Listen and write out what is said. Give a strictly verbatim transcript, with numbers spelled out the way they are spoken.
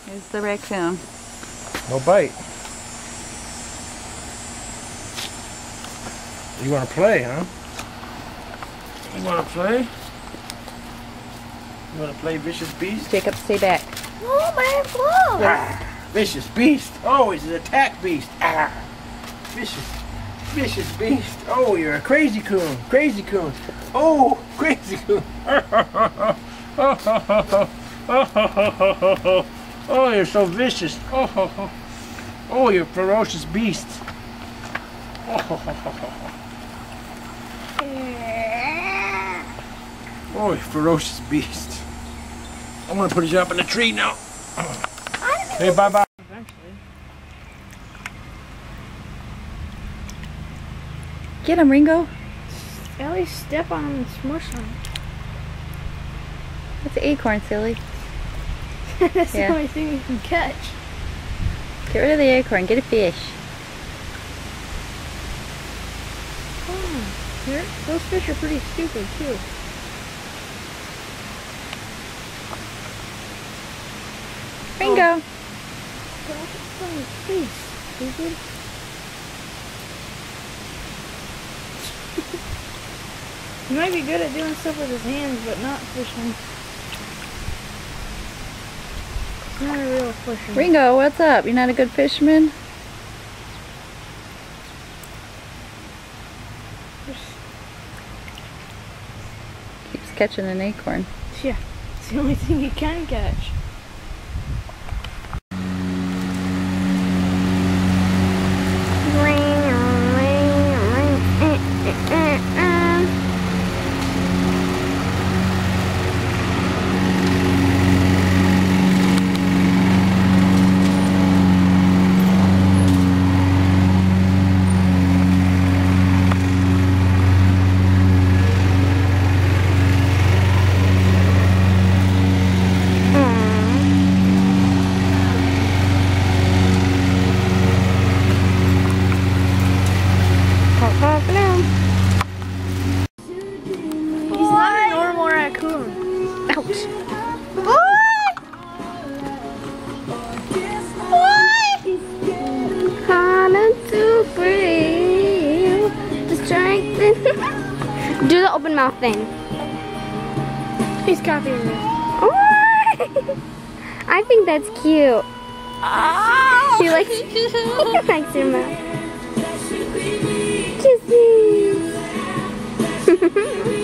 Here's the raccoon. No bite. You want to play, huh? You want to play? You want to play Vicious Beast? Jacob, stay back. Oh, my clothes. Ah, Vicious Beast. Oh, he's an attack beast. Ah, vicious, vicious beast. Oh, you're a crazy coon. Crazy coon. Oh, crazy coon. Oh, you're so vicious. Oh, oh, you're a ferocious beast. Oh, you ferocious beast. I'm gonna put you up in the tree now. Hey, bye bye. Eventually. Get him, Ringo. At least step on him and smush him. That's an acorn, silly. That's Yeah. the only thing you can catch. Get rid of the acorn. Get a fish. Oh, here, those fish are pretty stupid too. Ringo. Oh. Don't put on his face, stupid. He might be good at doing stuff with his hands, but not fishing. He's not a real fisherman. Ringo, what's up? You're not a good fisherman? Keeps catching an acorn. Yeah, it's the only thing he can catch. He's not a normal raccoon. Ouch. What? What? Coming to free the strength. Do the open mouth thing. He's copying me. I think that's cute. Oh. He likes, he likes your mouth. Kisses.